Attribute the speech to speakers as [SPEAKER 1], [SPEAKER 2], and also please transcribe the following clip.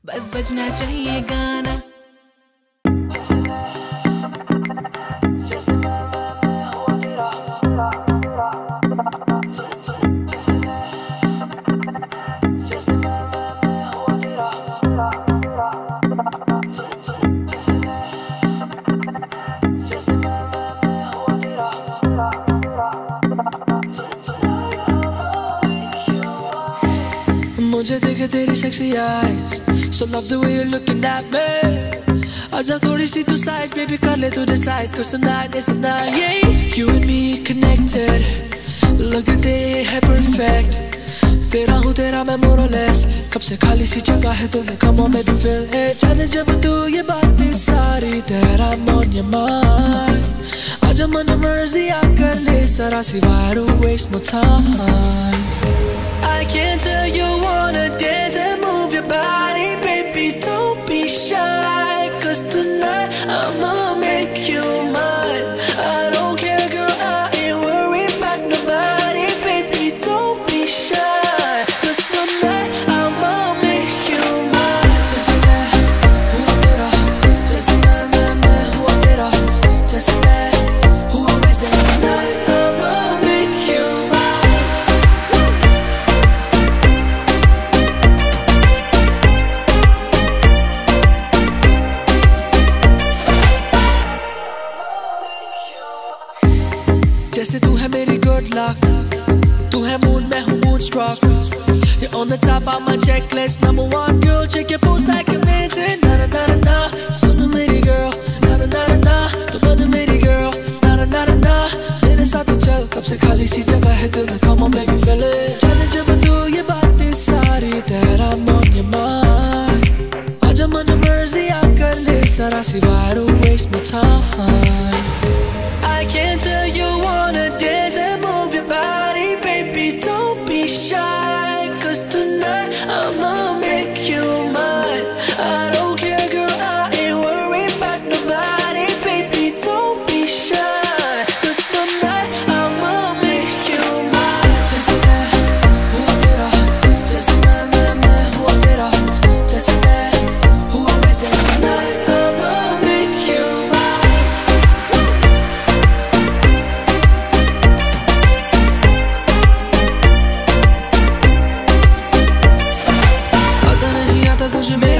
[SPEAKER 1] बस बजना चाहिए गाना
[SPEAKER 2] मुझे देखे तेरी sexy eyes, so love the way you're looking at me. आजा थोड़ी सी तू side, baby कर ले तू decide, 'cause tonight is the night, yeah. You and me connected, लगते हैं perfect. तेरा हूँ तेरा मैं more or less, कब से खाली सी जगह है तुम्हें, come on baby feel it. जाने जब तू ये बातें सारी, that I'm on your mind. आजा मन मर्जी आकर ले सारा सी, why don't waste my time. I can tell you wanna dance and move your body, baby, don't be shy, 'cause tonight I'ma make you mine. I don't care girl, I ain't worried about nobody, baby, don't be shy, 'cause tonight I'ma make you mine. Just let Hua Tera, just let Hua Tera, just let Hua Tera. Tonight I'ma make you mine. जैसे तू है मेरी good luck, तू है moon मैं हूँ moonstruck. You're on the top of my checklist, number one girl, check your post like a minute. Na na na na na, सुनो मेरी girl, na na na na na, तू बन मेरी girl, na na na na na. मेरे साथ चल, कब से खाली सी जगह है दिल में, come on baby feel it. जाने जब तू ये बातें सारी, that I'm on your mind. आजा मन मर्जी आकर ले सारा सी, why don't waste my time. I can tell you wanna dance and move your body, baby, don't be shy, 'cause tonight I'ma make you mine. I don't care girl, I ain't worried about nobody, baby, don't be shy, 'cause tonight I'ma make you mine. Just let Hua Tera, just let Hua Tera, just let Hua Tera. Tonight I'ma make you mine. तुझे